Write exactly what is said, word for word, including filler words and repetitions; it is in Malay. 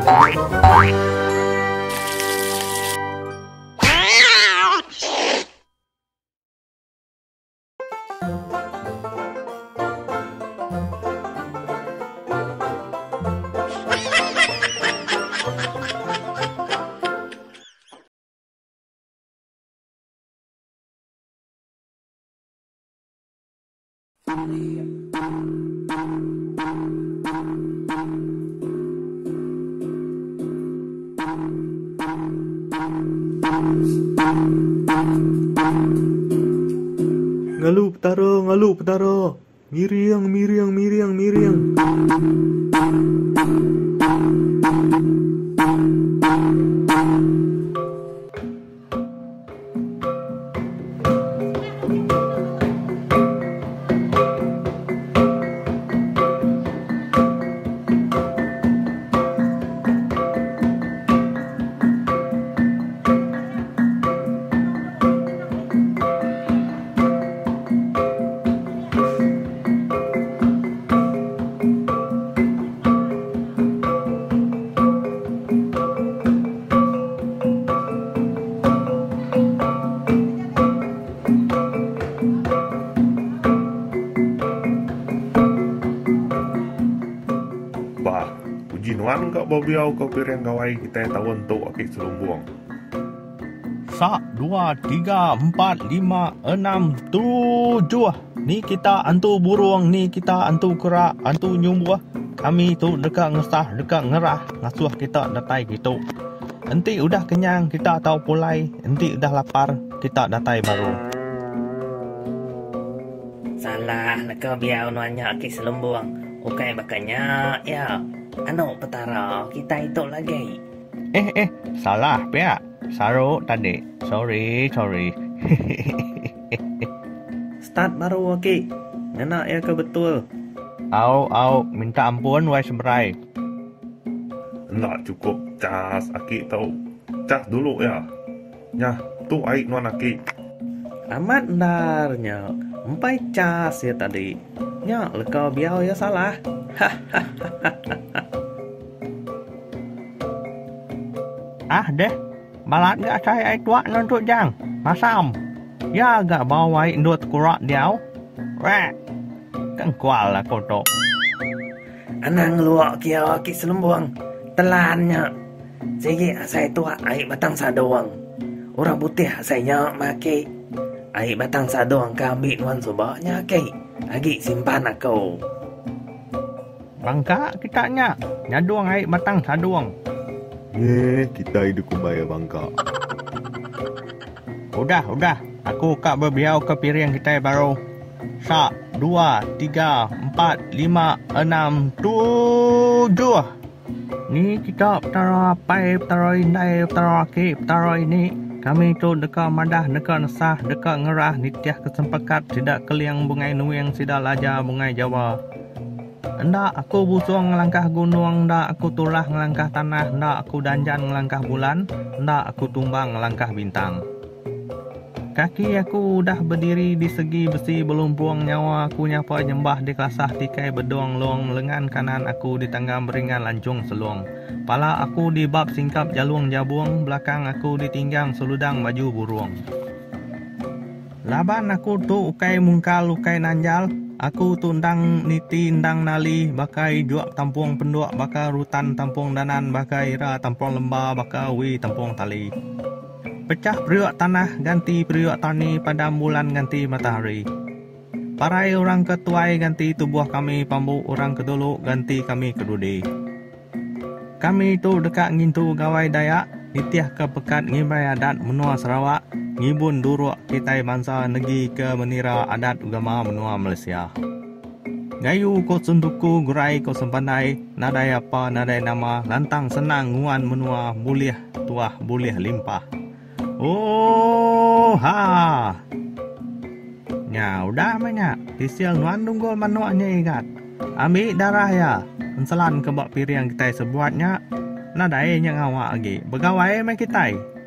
Ngalu petara, ngalu petara. Miriang, miriang, miriang, miriang. Bah, puji nuan kau babiau kau pirang gawai kita tahun tu akik selumbung. Sak, dua, tiga, empat, lima, enam, tujuh. Ni kita antu burung, ni kita antu kerak, antu nyumbuh. Kami tu dekat ngesah, dekat ngerah, ngasuh kita datai gitu. Enti udah kenyang, kita tahu pulai. Enti udah lapar, kita datai baru. Salah, nak biau nuanya akik selumbung. Ukai bakanya, ya. Anu petara, kita itu lagi. Eh, eh, salah, pihak. Saru tadi. Sorry, sorry. Start baru akik. Ngena ya ke betul. Au, au, minta ampun, wai seberai. Nak cukup cas akik tahu. Cas dulu ya. Nyah, tu aik nuan akik. Amat ndarnya. Empai cas ya tadi. Nya, lekau biau ya salah. Ah deh, balat gak saya tua nonton jang. Masam. Ya gak bawa indut kurak diau. Weh. Kan kual lah koto. Anang luak kiau akik selumbung. Telannya. Sige saya tua aik batang sadoang. Orang putih saya maki. Aik batang sadoang kami nuan subaknya kek. Lagi simpan aku. Bangka kitanya. Nyaduang aik batang saduang. Ye, kita hidup kubaya bangka. Udah, udah. Aku kak berbiau ke piring kita baru. Sak, dua, tiga, empat, lima, enam, tujuh. Ni kita petara pai, petara indai, petara akik, petara ini. Kami tu dekat madah, dekat nesah, dekat ngerah, nitiah kesempakat, tidak keliang bungai nuing, sidak laja bungai Jawa. Ndak aku busung ngelangkah gunung, ndak aku tulah ngelangkah tanah, ndak aku danjan ngelangkah bulan, ndak aku tumbang ngelangkah bintang. Kaki aku dah berdiri di segi besi belum buang nyawa, aku nyapa nyembah di kelasah tikai beduang luang, lengan kanan aku di tanggam beringan lancung seluang. Pala aku di bab singkap jaluang jabuang, belakang aku ditinggang seludang baju buruang. Laban aku tu ukai mungkal ukai nanjal, aku tu ndang niti ndang nali, bakai juak tampung penduk, baka rutan tampung danan, bakai ira tampung lembah, baka wi tampung tali. Pecah periuk tanah ganti periuk tani, pada bulan ganti matahari. Parai orang ketuai ganti tubuh kami, pambu orang kedulu ganti kami kedudi. Kami tu dekat ngintu gawai Dayak, nitiah ke pekat ngimbai adat menua Sarawak, ngibun duruk kitai bangsa negi ke menira adat agama menua Malaysia. Gayu ko sunduku gurai ko sempandai, nadai apa nadai nama, lantang senang nguan menua, buliah tuah buliah limpah. Oh ha. Nya udah banyak. Tisil nuan dunggul manuaknya ikat. Ambil darah ya. Enselan ke bak piring kita sebuatnya. Nadai yang awak lagi. Begawai mai kita.